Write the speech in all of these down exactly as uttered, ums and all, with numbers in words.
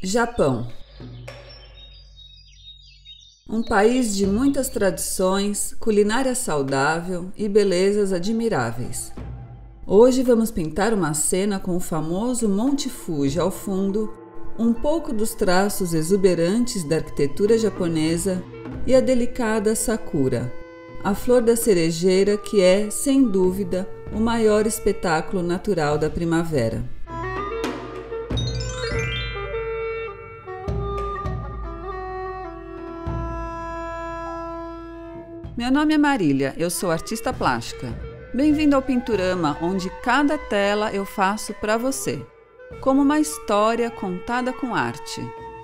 Japão. Um país de muitas tradições, culinária saudável e belezas admiráveis. Hoje vamos pintar uma cena com o famoso Monte Fuji ao fundo, um pouco dos traços exuberantes da arquitetura japonesa e a delicada sakura, a flor da cerejeira que é, sem dúvida, o maior espetáculo natural da primavera. Meu nome é Marília, eu sou artista plástica. Bem-vindo ao Pinturama, onde cada tela eu faço para você, como uma história contada com arte.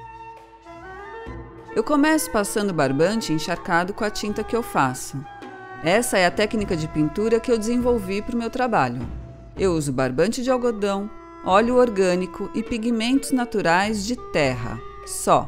Eu começo passando barbante encharcado com a tinta que eu faço. Essa é a técnica de pintura que eu desenvolvi para o meu trabalho. Eu uso barbante de algodão, óleo orgânico e pigmentos naturais de terra, só.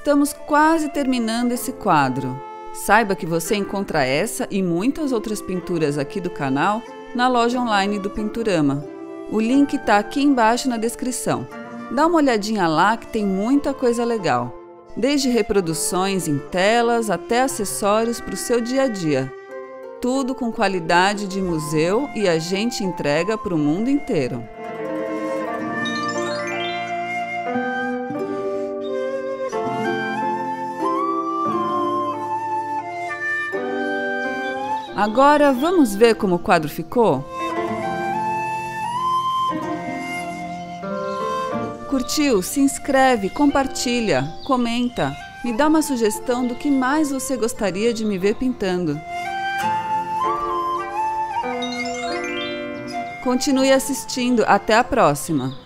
Estamos quase terminando esse quadro. Saiba que você encontra essa e muitas outras pinturas aqui do canal na loja online do Pinturama. O link está aqui embaixo na descrição. Dá uma olhadinha lá que tem muita coisa legal. Desde reproduções em telas até acessórios para o seu dia a dia. Tudo com qualidade de museu e a gente entrega para o mundo inteiro. Agora vamos ver como o quadro ficou? Curtiu? Se inscreve, compartilha, comenta, me dá uma sugestão do que mais você gostaria de me ver pintando. Continue assistindo, até a próxima!